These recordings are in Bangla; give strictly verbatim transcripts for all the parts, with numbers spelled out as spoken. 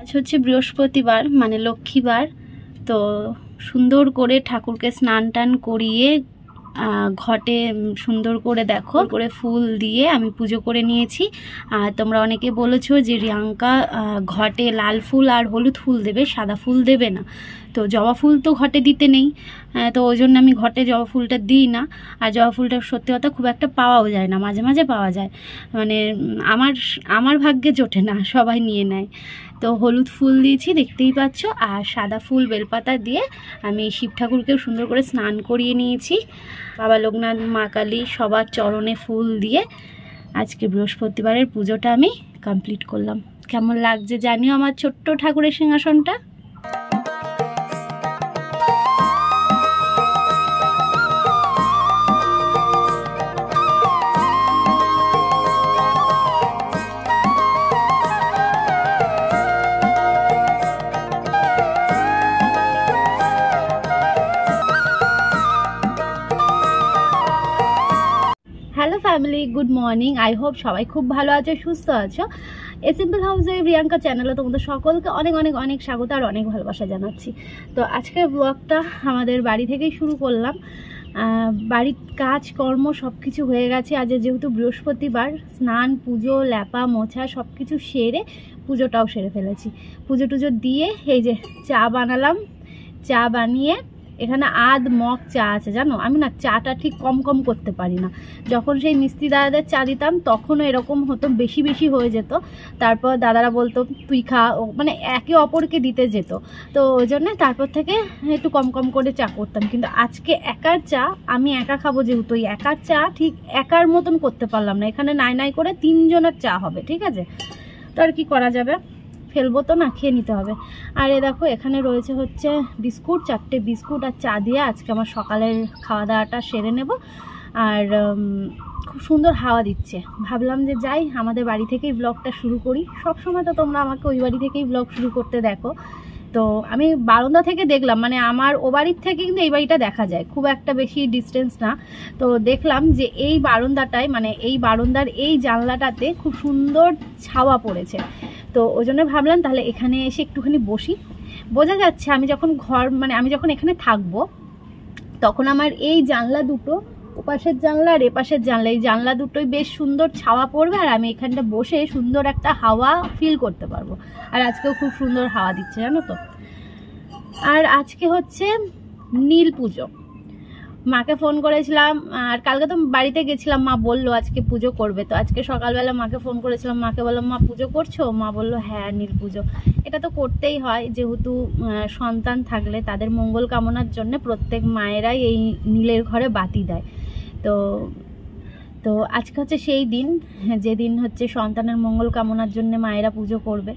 আজ হচ্ছে বৃহস্পতিবার, মানে লক্ষ্মীবার। তো সুন্দর করে ঠাকুরকে স্নান টান করিয়ে ঘটে সুন্দর করে দেখো করে ফুল দিয়ে আমি পুজো করে নিয়েছি। আর তোমরা অনেকে বলেছো যে রিয়াঙ্কা ঘটে লাল ফুল আর হলুদ ফুল দেবে, সাদা ফুল দেবে না। তো জবা ফুল তো ঘটে দিতে নেই, তো ওই জন্য আমি ঘটে জবা ফুলটা দিই না। আর জবা ফুলটা সত্যি কথা খুব একটা পাওয়াও যায় না, মাঝে মাঝে পাওয়া যায়, মানে আমার আমার ভাগ্যে জোটে না, সবাই নিয়ে নেয়। তো হলুদ ফুল দিয়েছি দেখতেই পাচ্ছ, আর সাদা ফুল বেলপাতা দিয়ে আমি শিব ঠাকুরকেও সুন্দর করে স্নান করিয়ে নিয়েছি। বাবা লোকনাথ, মা কালী সবার চরণে ফুল দিয়ে আজকে বৃহস্পতিবারের পুজোটা আমি কমপ্লিট করলাম। কেমন লাগছে জানিও আমার ছোট্ট ঠাকুরের সিংহাসনটা। Hello family, good morning. I hope সবাই খুব ভালো আছো, সুস্থ আছো। A simple house wife Riyanka চ্যানেলে তোমাদের সকলকে অনেক অনেক অনেক স্বাগত আর অনেক ভালোবাসা জানাচ্ছি। তো আজকের ব্লগটা আমাদের বাড়ি থেকেই শুরু করলাম। বাড়ির কাজ কর্ম সব কিছু হয়ে গেছে। আজ যেহেতু বৃহস্পতিবার, স্নান পুজো ল্যাপা মোছা সব কিছু সেরে পুজোটাও সেরে ফেলেছি। পুজো টুজো দিয়ে এই যে চা বানালাম। চা বানিয়ে এখানে আধ মগ চা আছে, জানো আমি না চাটা ঠিক কম কম করতে পারি না। যখন সেই মিস্ত্রি দাদাদের চা দিতাম তখনও এরকম হতো, বেশি বেশি হয়ে যেত। তারপর দাদারা বলতো তুই খা, মানে একে অপরকে দিতে যেত। তো ওই জন্য তারপর থেকে একটু কম কম করে চা করতাম। কিন্তু আজকে একার চা আমি একা খাবো, যেহেতু ওই একার চা ঠিক একার মতন করতে পারলাম না। এখানে নাই নাই করে তিনজনের চা হবে, ঠিক আছে? তো আর কি করা যাবে, ফেলবো তো না, খেয়ে নিতে হবে। আর এ দেখো এখানে রয়েছে হচ্ছে বিস্কুট, চারটে বিস্কুট আর চা দিয়ে আজকে আমার সকালের খাওয়া দাওয়াটা সেরে নেব। আর খুব সুন্দর হাওয়া দিচ্ছে, ভাবলাম যে যাই আমাদের বাড়ি থেকেই ব্লগটা শুরু করি। সব সময় তো তোমরা আমাকে ওই বাড়ি থেকেই ব্লগ শুরু করতে দেখো। তো আমি বারান্দা থেকে দেখলাম, মানে আমার ও বাড়ির থেকে কিন্তু এই বাড়িটা দেখা যায়, খুব একটা বেশি ডিস্টেন্স না। তো দেখলাম যে এই বারান্দাটায়, মানে এই বারান্দার এই জানলাটাতে খুব সুন্দর ছাওয়া পড়েছে। তো ওই জন্য ভাবলাম তাহলে এখানে এসে একটুখানি বসি। বোঝা যাচ্ছে আমি যখন ঘর, মানে আমি যখন এখানে থাকবো তখন আমার এই জানলা দুটো, ওপাশের জানলা আর এপাশের জানলা, এই জানলা দুটোই বেশ সুন্দর ছাওয়া পড়বে আর আমি এখানটা বসে সুন্দর একটা হাওয়া ফিল করতে পারবো। আর আজকেও খুব সুন্দর হাওয়া দিচ্ছে, জানো তো। আর আজকে হচ্ছে নীল পুজো। মাকে ফোন করেছিলাম, আর কালকে তো বাড়িতে গেছিলাম, মা বললো আজকে পুজো করবে। তো আজকে সকালবেলা মাকে ফোন করেছিলাম, মাকে বললাম মা পুজো করছো? মা বললো হ্যাঁ নীল পুজো। এটা তো করতেই হয়, যেহেতু সন্তান থাকলে তাদের মঙ্গল কামনার জন্য প্রত্যেক মায়েরাই এই নীলের ঘরে বাতি দেয়। তো তো আজকে হচ্ছে সেই দিন যেদিন হচ্ছে সন্তানের মঙ্গল কামনার জন্য মায়েরা পুজো করবে।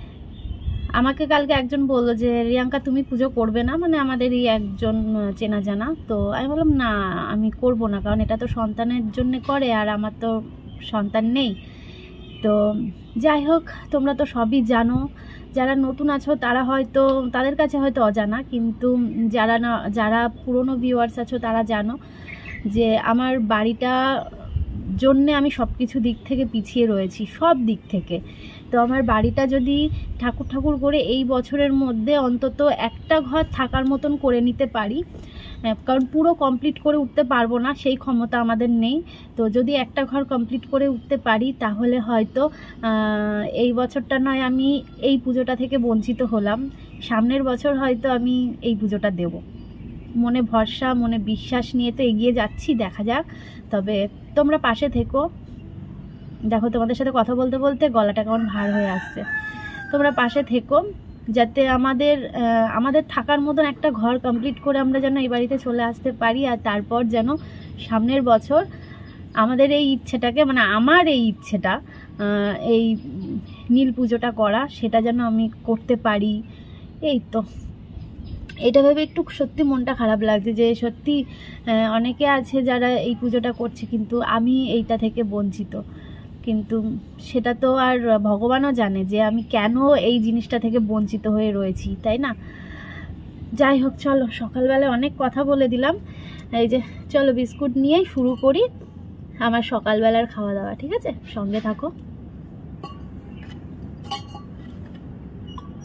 আমাকে কালকে একজন বললো যে রিয়াঙ্কা তুমি পুজো করবে না, মানে আমাদেরই একজন চেনা জানা। তো আমি বললাম না আমি করব না, কারণ এটা তো সন্তানের জন্য করে আর আমার তো সন্তান নেই। তো যাই হোক, তোমরা তো সবই জানো। যারা নতুন আছো তারা হয়তো, তাদের কাছে হয়তো অজানা, কিন্তু যারা না, যারা পুরনো ভিউয়ার্স আছো তারা জানো যে আমার বাড়িটা জন্যে আমি সব কিছু দিক থেকে পিছিয়ে রয়েছি, সব দিক থেকে। তো আমার বাড়িটা যদি ঠাকুর ঠাকুর করে এই বছরের মধ্যে অন্তত একটা ঘর থাকার মতন করে নিতে পারি, কারণ পুরো কমপ্লিট করে উঠতে পারবো না, সেই ক্ষমতা আমাদের নেই। তো যদি একটা ঘর কমপ্লিট করে উঠতে পারি তাহলে হয়তো এই বছরটা নয় আমি এই পুজোটা থেকে বঞ্চিত হলাম, সামনের বছর হয়তো আমি এই পুজোটা দেব। মনে ভরসা, মনে বিশ্বাস নিয়ে তো এগিয়ে যাচ্ছি, দেখা যাক। তবে তোমরা পাশে থেকো। দেখো তোমাদের সাথে কথা বলতে বলতে গলাটা কেমন ভার হয়ে আসছে। তোমরা পাশে থেকো যাতে আমাদের আমাদের থাকার মতন একটা ঘর কমপ্লিট করে আমরা যেন এই বাড়িতে চলে আসতে পারি। আর তারপর যেন সামনের বছর আমাদের এই ইচ্ছেটাকে, মানে আমার এই ইচ্ছেটা, এই নীল পুজোটা করা, সেটা যেন আমি করতে পারি। এই তো এটা ভেবে একটু সত্যি মনটা খারাপ লাগছে যে সত্যি অনেকে আছে যারা এই পুজোটা করছে কিন্তু আমি এইটা থেকে বঞ্চিত। কিন্তু সেটা তো আর ভগবানও জানে যে আমি কেন এই জিনিসটা থেকে বঞ্চিত হয়ে রয়েছি, তাই না? যাই হোক, চলো সকালবেলা অনেক কথা বলে দিলাম। এই যে চলো বিস্কুট নিয়েই শুরু করি আমার সকালবেলার খাওয়া দাওয়া, ঠিক আছে? সঙ্গে থাকো।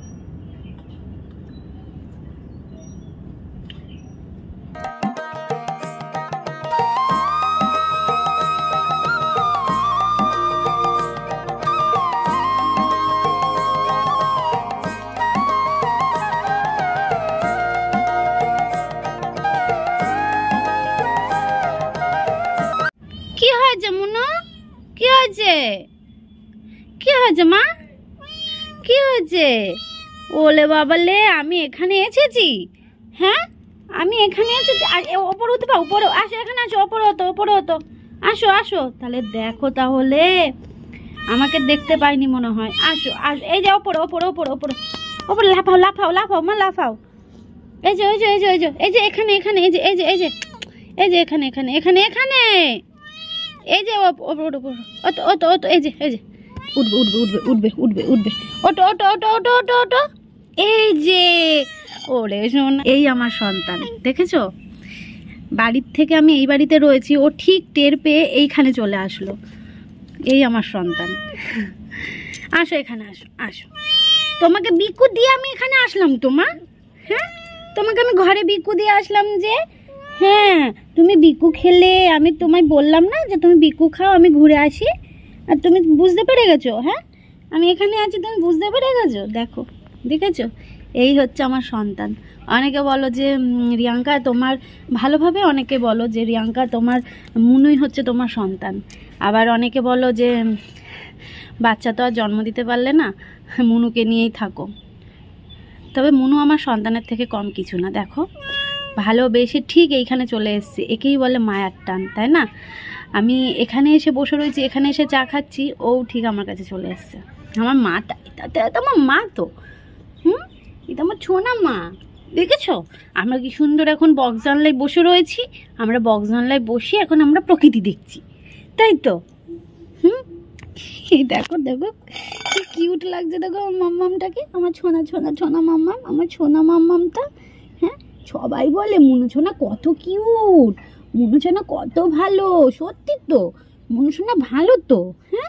হয়েছে মা? কি হয়েছে? ওলে বাবালে, আমি এখানে এসেছি। হ্যাঁ, আমি এখানে এসেছি। আর ওপরে উঠতে পাও, উপরে আসো, এখানে আসো, ওপরে হতো, ওপরে হতো, আসো আসো। তাহলে দেখো, তাহলে আমাকে দেখতে পাইনি মনে হয়। আসো আসো, এই যে ওপরে ওপরে ওপরে ওপরে ওপরে, লাফাও লাফাও লাফাও মা, লাফাও। এই যে, এই যে, এই যে, এই যে, এই যে, এখানে এখানে, এই যে, এই যে, এই যে, এই যে, এখানে এখানে এখানে এখানে, এই যে ওপরে ওপরে, অত অত অত, এই যে, এই যে, উঠবে উঠবে উঠবে উঠবে উঠবে উঠবে, ওটো ওটো ওটো ওটো ওটো ওটো, এই যে। ওরে শোন, এই আমার সন্তান, দেখেছো? বাড়ির থেকে আমি এই বাড়িতে রয়েছি, ও ঠিক টের পেয়ে এইখানে চলে আসলো। এই আমার সন্তান। আসো এখানে, আসো আসো। তোমাকে বিকু দিয়ে আমি এখানে আসলাম তোমা? হ্যাঁ, তোমাকে আমি ঘরে বিকু দিয়ে আসলাম যে। হ্যাঁ, তুমি বিকু খেলে, আমি তোমায় বললাম না যে তুমি বিকু খাও, আমি ঘুরে আসি, আর তুমি বুঝতে পেরে গেছো? হ্যাঁ, আমি এখানে আছি, তুমি বুঝতে পেরে গেছো? দেখো, দেখেছো? এই হচ্ছে আমার সন্তান। অনেকে বলো যে রিয়াঙ্কা তোমার, ভালোভাবে অনেকে বলো যে রিয়াঙ্কা তোমার মুনুই হচ্ছে তোমার সন্তান। আবার অনেকে বলো যে বাচ্চা তো আর জন্ম দিতে পারলে না, মুনুকে নিয়েই থাকো। তবে মুনু আমার সন্তানের থেকে কম কিছু না। দেখো, ভালোবেসে ঠিক এইখানে চলে এসছে, একেই বলে মায়ার টান, তাই না? আমি এখানে এসে বসে রয়েছি, এখানে এসে চা খাচ্ছি, ও ঠিক আমার কাছে চলে এসছে। আমার মাটা, এটা তো আমার মা তো। হুম, এটা আমার ছোনা মা। দেখেছো আমরা কি সুন্দর এখন বক্স জানলায় বসে রয়েছি। আমরা বক্স জানলায় বসে এখন আমরা প্রকৃতি দেখছি, তাই তো? হুম, দেখো দেখো কি কিউট লাগছে, দেখো আমার মাম্মামটাকে, আমার ছোনা ছোনা ছোনা মাম্মাম, আমার ছোনা মাম্মামটা। হ্যাঁ, সবাই বলে মুনু সোনা কত কিউট, মুনু সোনা কত ভালো। সত্যি তো, মুনু সোনা ভালো তো। হ্যাঁ,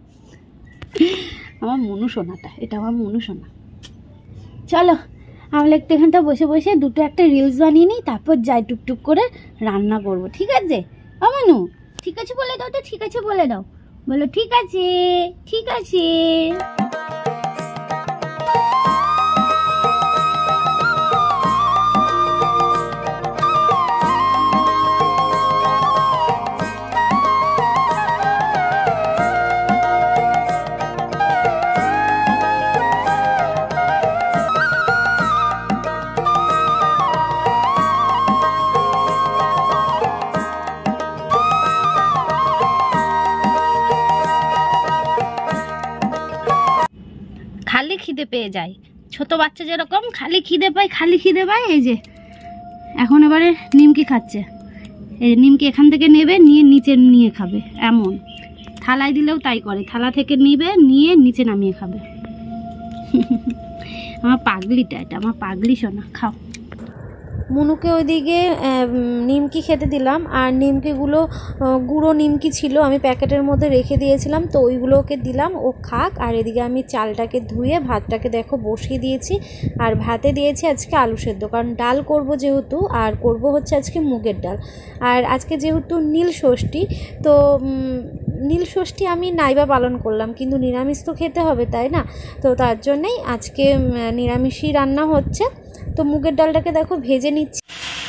আমার মুনু সোনাটা, এটা আমার মুনু সোনা। চলো আমরা একটু এখানটা বসে বসে দুটো একটা রিলস বানিয়ে নিই, তারপর যাই টুকটুক করে রান্না করব, ঠিক আছে? আমানু ঠিক আছে বলে দাও তো, ঠিক আছে বলে দাও, বলো ঠিক আছে, ঠিক আছে। খালি খিদে পেয়ে যায়, ছোট বাচ্চা যেরকম খালি খিদে পায়, খালি খিদে পায়। এই যে এখন এবারে নিমকি খাচ্ছে, এই নিমকি এখান থেকে নেবে, নিয়ে নিচে নিয়ে খাবে। এমন থালায় দিলেও তাই করে, থালা থেকে নিবে, নিয়ে নিচে নামিয়ে খাবে। আমার পাগলিটা, এটা আমার পাগলি সোনা। খাও। মুনুকে ওইদিকে নিমকি খেতে দিলাম, আর নিমকিগুলো গুঁড়ো নিমকি ছিল, আমি প্যাকেটের মধ্যে রেখে দিয়েছিলাম, তো ওইগুলোকে দিলাম, ও খাক। আর এদিকে আমি চালটাকে ধুয়ে ভাতটাকে দেখো বসিয়ে দিয়েছি, আর ভাতে দিয়েছি আজকে আলু সেদ্ধ, কারণ ডাল করব যেহেতু, আর করব হচ্ছে আজকে মুগের ডাল। আর আজকে যেহেতু নীল ষষ্ঠী, তো নীল ষষ্ঠী আমি নাইবা পালন করলাম, কিন্তু নিরামিষ তো খেতে হবে, তাই না? তো তার জন্যেই আজকে নিরামিষই রান্না হচ্ছে। তো মুগের ডালটাকে দেখো ভেজে নিচ্ছি।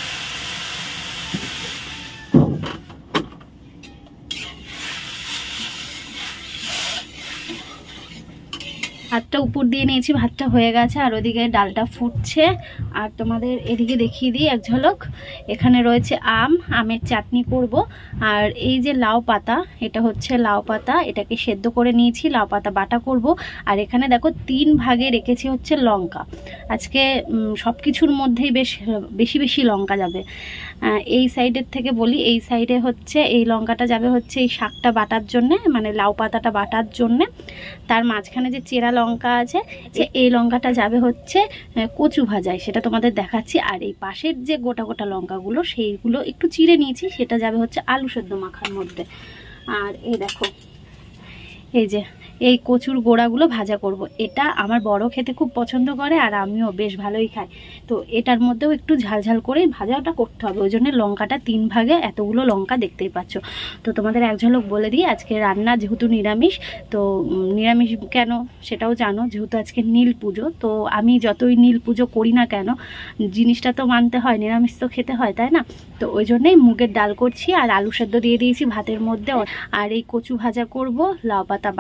ভাতটা উপর দিয়ে নিয়েছি, ভাতটা হয়ে গেছে, আর ওদিকে ডালটা ফুটছে। আর তোমাদের এদিকে দেখিয়ে দিই এক ঝলক। এখানে রয়েছে আম, আমের চাটনি করব। আর এই যে লাউ পাতা, এটা হচ্ছে লাউ পাতা, এটাকে সেদ্ধ করে নিয়েছি, লাউ পাতা বাটা করব। আর এখানে দেখো তিন ভাগে রেখেছি হচ্ছে লঙ্কা। আজকে সব কিছুর মধ্যেই বেশ বেশি বেশি লঙ্কা যাবে। এই সাইডের থেকে বলি, এই সাইডে হচ্ছে এই লঙ্কাটা যাবে হচ্ছে এই শাকটা বাটার জন্যে, মানে লাউ পাতাটা বাটার জন্যে। তার মাঝখানে যে চেরা লঙ্কা আছে, এই লঙ্কাটা যাবে হচ্ছে কচু ভাজায়, সেটা তোমাদের দেখাচ্ছি। আর এই পাশের যে গোটা গোটা লঙ্কাগুলো, সেইগুলো একটু চিড়ে নিয়েছি, সেটা যাবে হচ্ছে আলু সেদ্ধ মাখার মধ্যে। আর এই দেখো, এই যে এই কচুর গোড়াগুলো ভাজা করব। এটা আমার বড় খেতে খুব পছন্দ করে, আর আমিও বেশ ভালোই খাই। তো এটার মধ্যেও একটু ঝালঝাল করে ভাজাটা করতে হবে, ওই জন্য লঙ্কাটা তিন ভাগে, এতগুলো লঙ্কা দেখতেই পাচ্ছ। তো তোমাদের এক ঝলক বলে দিই, আজকে রান্না যেহেতু নিরামিষ, তো নিরামিষ কেন সেটাও জানো, যেহেতু আজকে নীল পুজো। তো আমি যতই নীল পুজো করি না কেন, জিনিসটা তো মানতে হয়, নিরামিষ তো খেতে হয়, তাই না? তো ওই জন্যই মুগের ডাল করছি, আর আলু সেদ্ধ দিয়ে দিয়েছি ভাতের মধ্যে। আর এই কচু ভাজা করব, লাউ পাতা বাটা করব,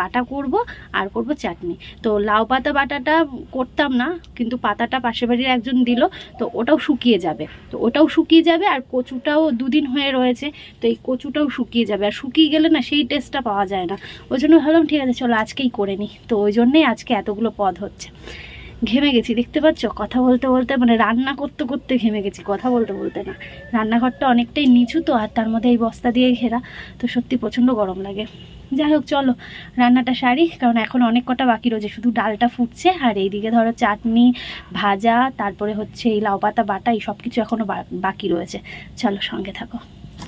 করব আর করব চাটনি। তো লাউ পাতা বাটাটা করতাম না, কিন্তু পাতাটা পাশের বাড়ির একজন দিল, তো ওটাও শুকিয়ে যাবে। তো ওটাও শুকিয়ে যাবে আর কচুটাও দুদিন হয়ে রয়েছে, তো এই কচুটাও শুকিয়ে যাবে। আর শুকিয়ে গেলে না সেই টেস্টটা পাওয়া যায় না। ওই জন্য ভাবলাম ঠিক আছে চলো আজকেই করে নিই। তো ওই জন্যেই আজকে এতগুলো পদ হচ্ছে। ঘেমে গেছি, দেখতে পাচ্ছ, কথা বলতে বলতে, মানে রান্না করতে করতে ঘেমে গেছি, কথা বলতে বলতে না। রান্নাঘরটা অনেকটাই নিচু তো, আর তার মধ্যে এই বস্তা দিয়ে ঘেরা, তো সত্যি প্রচণ্ড গরম লাগে। যাই হোক চলো রান্নাটা সারি, কারণ এখন অনেক কটা বাকি রয়েছে, শুধু ডালটা ফুটছে আর এইদিকে ধরো চাটনি, ভাজা, তারপরে হচ্ছে এই লাউ পাতা বাটা, এই সব কিছু এখনও বাকি রয়েছে। চলো সঙ্গে থাকো।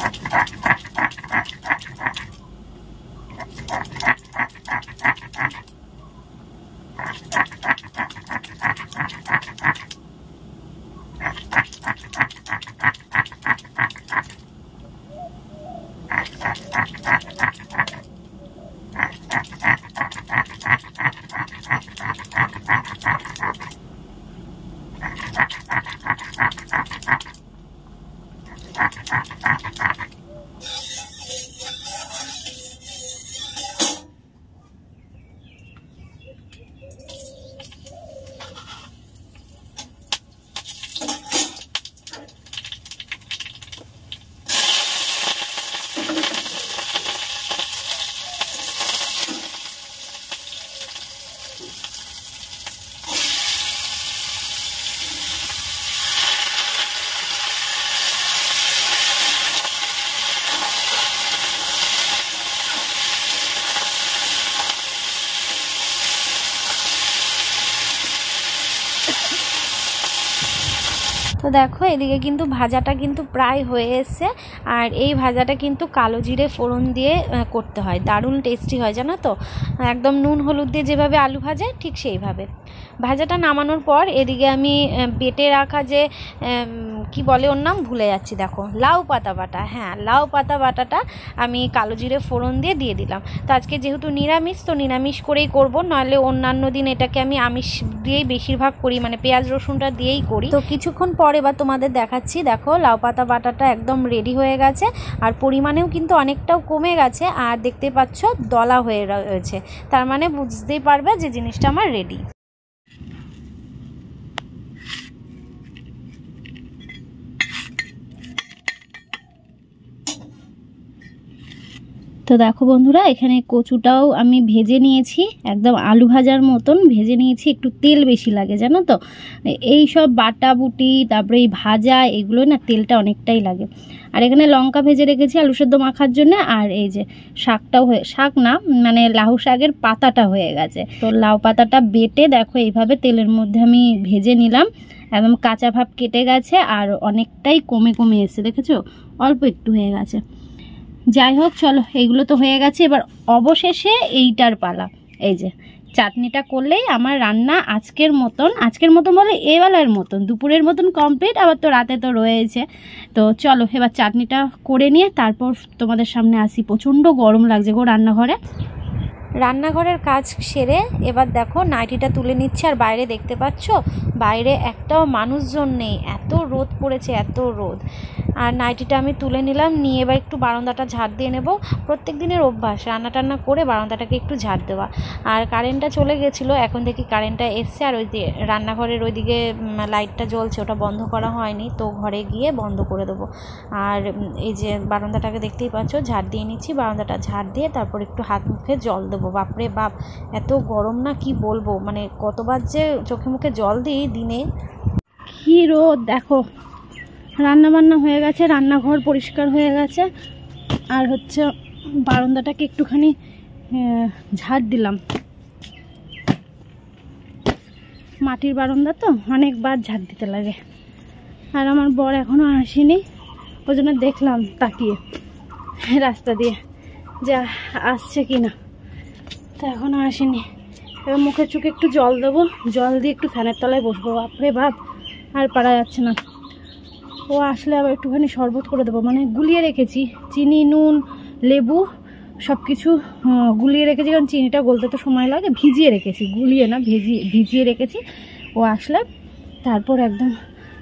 তো দেখো এদিকে কিন্তু ভাজাটা কিন্তু প্রায় হয়ে এসছে, আর এই ভাজাটা কিন্তু কালো জিরে ফোড়ন দিয়ে করতে হয়, দারুণ টেস্টি হয় জানো তো, একদম নুন হলুদ দিয়ে যেভাবে আলু ভাজে ঠিক সেইভাবে। ভাজাটা নামানোর পর এদিকে আমি বেটে রাখা যে কি বলে ওর নাম ভুলে যাচ্ছি, দেখো লাউ পাতা বাটা, হ্যাঁ লাউ পাতা বাটাটা আমি কালো জিরে ফোড়ন দিয়ে দিয়ে দিলাম। তো আজকে যেহেতু নিরামিষ, তো নিরামিষ করেই করব, নাহলে অন্যান্য দিন এটাকে আমি আমিষ দিয়েই বেশিরভাগ করি, মানে পেঁয়াজ রসুনটা দিয়েই করি। তো কিছুক্ষণ পর এবার তোমাদের দেখাচ্ছি, দেখো লাউ পাতা বাটাটা একদম রেডি হয়ে গেছে, আর পরিমাণেও কিন্তু অনেকটাও কমে গেছে, আর দেখতে পাচ্ছ দলা হয়ে রয়েছে, তার মানে বুঝতেই পারবে যে জিনিসটা আমার রেডি। তো দেখো বন্ধুরা, এখানে কচুটাও আমি ভেজে নিয়েছি, একদম আলু ভাজার মতন ভেজে নিয়েছি, একটু তেল বেশি লাগে জানো তো, এই সব বাটা বুটি তারপরে এই ভাজা এগুলো না তেলটা অনেকটাই লাগে। আর এখানে লঙ্কা ভেজে রেখেছি আলু সেদ্ধ মাখার জন্য, আর এই যে শাকটাও হয়ে, শাক না মানে লাউ শাকের পাতাটা হয়ে গেছে। তো লাউ পাতাটা বেটে দেখো এইভাবে তেলের মধ্যে আমি ভেজে নিলাম, একদম কাঁচা ভাব কেটে গেছে আর অনেকটাই কমে কমে এসছে, দেখেছো অল্প একটু হয়ে গেছে। যাই হোক চলো এইগুলো তো হয়ে গেছে, এবার অবশেষে এইটার পালা। এই যে চাটনিটা করলেই আমার রান্না আজকের মতন, আজকের মতন বলে এবেলার মতন, দুপুরের মতন কমপ্লিট, আবার তো রাতে তো রয়েছে। তো চলো এবার চাটনিটা করে নিয়ে তারপর তোমাদের সামনে আসি। প্রচণ্ড গরম লাগছে গো রান্নাঘরে। রান্নাঘরের কাজ সেরে এবার দেখো নাইটিটা তুলে নিচ্ছে, আর বাইরে দেখতে পাচ্ছ বাইরে একটাও মানুষজন নেই, এত রোদ পড়েছে, এত রোদ। আর নাইটিটা আমি তুলে নিলাম, নিয়ে এবার একটু বারান্দাটা ঝাড় দিয়ে নেব। প্রত্যেক দিনের অভ্যাস রান্না টান্না করে বারান্দাটাকে একটু ঝাড় দেওয়া। আর কারেন্টটা চলে গেছিলো, এখন দেখি কারেন্টটা এসছে, আর ওই রান্নাঘরের ওইদিকে লাইটটা জ্বলছে, ওটা বন্ধ করা হয়নি, তো ঘরে গিয়ে বন্ধ করে দেবো। আর এই যে বারান্দাটাকে দেখতেই পাচ্ছ ঝাড় দিয়ে নিচ্ছি, বারান্দাটা ঝাড় দিয়ে তারপর একটু হাত মুখে জল দেবো। বাপরে বাপ এত গরম না কি বলবো, মানে কতবার যে চোখে মুখে জল দিই দিনে। কি রোদ দেখো, রান্না বান্না হয়ে গেছে, রান্নাঘর পরিষ্কার হয়ে গেছে, আর হচ্ছে বারান্দাটাকে একটুখানি ঝাড় দিলাম। মাটির বারান্দা তো অনেকবার ঝাড় দিতে লাগে। আর আমার বর এখনও আসেনি, ওই জন্য দেখলাম তাকিয়ে রাস্তা দিয়ে যে আসছে কি না, তো এখনও আসেনি। এবার মুখে চুখে একটু জল দেবো, জল দিয়ে একটু ফ্যানের তলায় বসবো। বাপরে বাপ আর পারা যাচ্ছে না। ও আসলে আবার একটুখানি শরবত করে দেবো, মানে গুলিয়ে রেখেছি চিনি নুন লেবু সব কিছু গুলিয়ে রেখেছি, কারণ চিনিটা গলতে তো সময় লাগে, ভিজিয়ে রেখেছি, গুলিয়ে না ভিজিয়ে ভিজিয়ে রেখেছি। ও আসলে তারপর একদম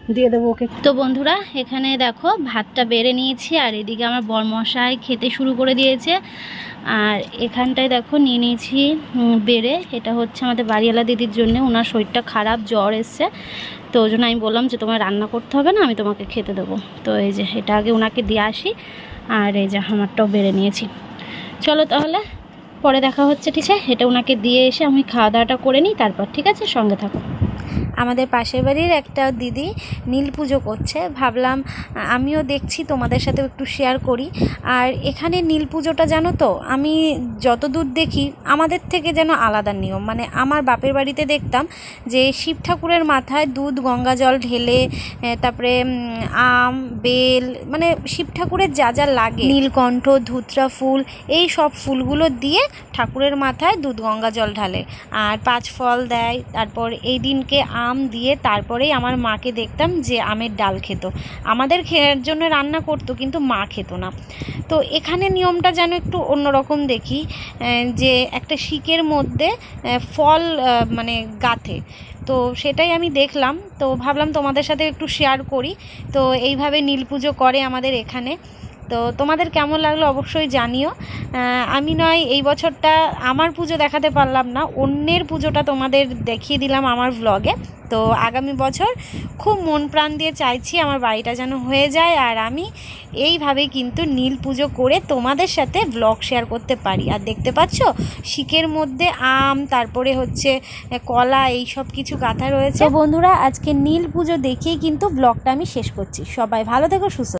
দিয়ে দেবো ওকে। তো বন্ধুরা এখানে দেখো ভাতটা বেড়ে নিয়েছি, আর এদিকে আমার বরমশাই খেতে শুরু করে দিয়েছে। আর এখানটায় দেখো নিয়ে নিয়েছি বেড়ে, এটা হচ্ছে আমাদের বাড়িওয়ালা দিদির জন্য, ওনার শরীরটা খারাপ, জ্বর এসছে, তো ওই জন্য আমি বললাম যে তোমার রান্না করতে হবে না, আমি তোমাকে খেতে দেবো। তো এই যে এটা আগে ওনাকে দিয়ে আসি, আর এই যে আমারটাও বেড়ে নিয়েছি। চলো তাহলে পরে দেখা হচ্ছে, ঠিক আছে? এটা ওনাকে দিয়ে এসে আমি খাওয়া দাওয়াটা করে নিই, তারপর ঠিক আছে, সঙ্গে থাকো। আমাদের পাশের বাড়ির একটা দিদি নীল পুজো করছে, ভাবলাম আমিও দেখছি তোমাদের সাথে একটু শেয়ার করি। আর এখানে নীল পুজোটা জানো তো, আমি যতদূর দেখি আমাদের থেকে যেন আলাদা নিয়ম। মানে আমার বাপের বাড়িতে দেখতাম যে শিব ঠাকুরের মাথায় দুধ গঙ্গা জল ঢেলে, তারপরে আম বেল, মানে শিব ঠাকুরের যা যা লাগে, নীলকণ্ঠ ধুতরা ফুল, এই সব ফুলগুলো দিয়ে ঠাকুরের মাথায় দুধ গঙ্গা জল ঢালে আর পাঁচ ফল দেয়। তারপর এই দিনকে আম দিয়ে তারপরেই আমার মাকে দেখতাম যে আমের ডাল খেত, আমাদের খেয়ার জন্য রান্না করতো, কিন্তু মা খেত না। তো এখানে নিয়মটা যেন একটু অন্যরকম দেখি, যে একটা শিকের মধ্যে ফল মানে গাঁথে, তো সেটাই আমি দেখলাম, তো ভাবলাম তোমাদের সাথে একটু শেয়ার করি। তো এইভাবে নীল পুজো করে আমাদের এখানে। তো তোমাদের কেমন লাগলো অবশ্যই জানিও। আমি নয় এই বছরটা আমার পুজো দেখাতে পারলাম না, অন্যের পুজোটা তোমাদের দেখিয়ে দিলাম আমার ব্লগে। তো আগামী বছর খুব মন প্রাণ দিয়ে চাইছি আমার বাড়িটা যেন হয়ে যায়, আর আমি এইভাবেই কিন্তু নীল পুজো করে তোমাদের সাথে ব্লগ শেয়ার করতে পারি। আর দেখতে পাচ্ছ শিকের মধ্যে আম, তারপরে হচ্ছে কলা, এই সব কিছু গাঁথা রয়েছে। তো বন্ধুরা আজকে নীল পুজো দেখেই কিন্তু ব্লগটা আমি শেষ করছি। সবাই ভালো থেকো, সুস্থ।